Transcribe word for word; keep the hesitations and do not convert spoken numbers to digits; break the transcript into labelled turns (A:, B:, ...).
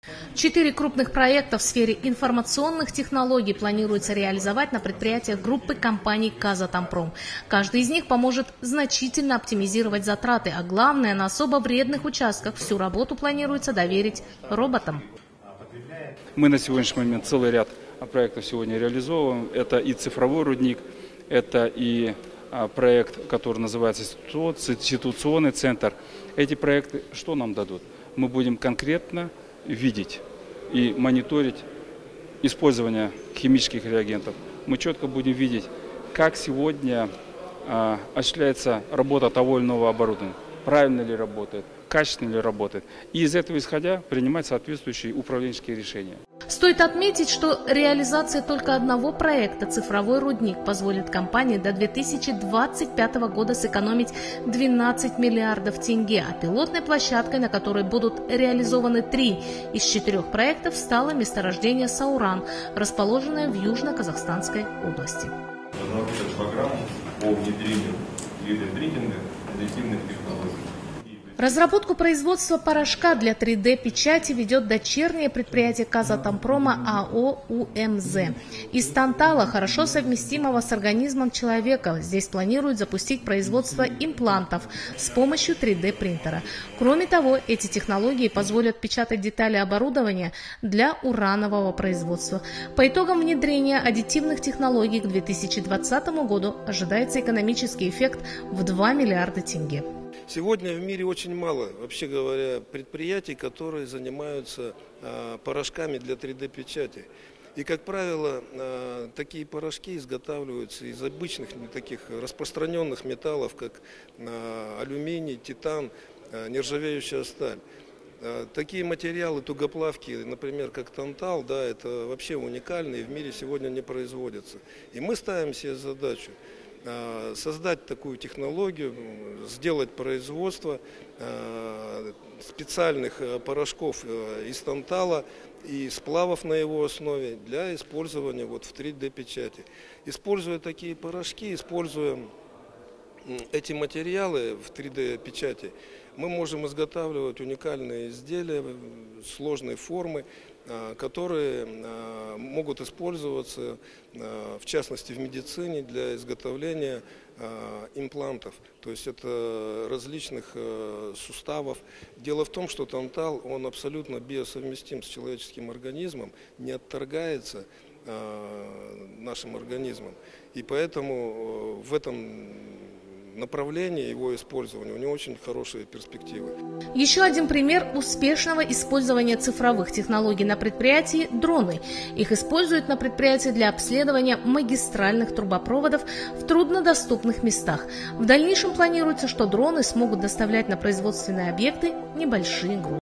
A: Четыре крупных проекта в сфере информационных технологий планируется реализовать на предприятиях группы компаний «Казатомпром». Каждый из них поможет значительно оптимизировать затраты, а главное, на особо вредных участках всю работу планируется доверить роботам.
B: Мы на сегодняшний момент целый ряд проектов сегодня реализовываем. Это и цифровой рудник, это и проект, который называется ситуационный центр. Эти проекты что нам дадут? Мы будем конкретно видеть и мониторить использование химических реагентов. Мы четко будем видеть, как сегодня а, осуществляется работа того или иного оборудования, правильно ли работает, качественно ли работает. И из этого исходя принимать соответствующие управленческие решения.
A: Стоит отметить, что реализация только одного проекта «Цифровой рудник» позволит компании до две тысячи двадцать пятого года сэкономить двенадцать миллиардов тенге, а пилотной площадкой, на которой будут реализованы три из четырех проектов, стало месторождение Сауран, расположенное в Южно-Казахстанской области.
C: Разработать программу по внедрению три дэ-принтинга аддитивных технологий.
A: Разработку производства порошка для три дэ-печати ведет дочернее предприятие «Казатомпрома» АО УМЗ. Из тантала, хорошо совместимого с организмом человека, здесь планируют запустить производство имплантов с помощью три дэ-принтера. Кроме того, эти технологии позволят печатать детали оборудования для уранового производства. По итогам внедрения аддитивных технологий к две тысячи двадцатому году ожидается экономический эффект в два миллиарда тенге.
D: Сегодня в мире очень мало, вообще говоря, предприятий, которые занимаются а, порошками для три дэ-печати. И, как правило, а, такие порошки изготавливаются из обычных таких распространенных металлов, как а, алюминий, титан, а, нержавеющая сталь. А, такие материалы тугоплавки, например, как тантал, да, это вообще уникальные, в мире сегодня не производятся. И мы ставим себе задачу создать такую технологию, сделать производство специальных порошков из тантала и сплавов на его основе для использования вот в три дэ-печати. Используя такие порошки, используя эти материалы в три дэ-печати, мы можем изготавливать уникальные изделия сложной формы, которые могут использоваться, в частности, в медицине для изготовления имплантов, то есть это различных суставов. Дело в том, что тантал, он абсолютно биосовместим с человеческим организмом, не отторгается нашим организмом, и поэтому в этом направление его использования, у него очень хорошие перспективы.
A: Еще один пример успешного использования цифровых технологий на предприятии – дроны. Их используют на предприятии для обследования магистральных трубопроводов в труднодоступных местах. В дальнейшем планируется, что дроны смогут доставлять на производственные объекты небольшие грузы.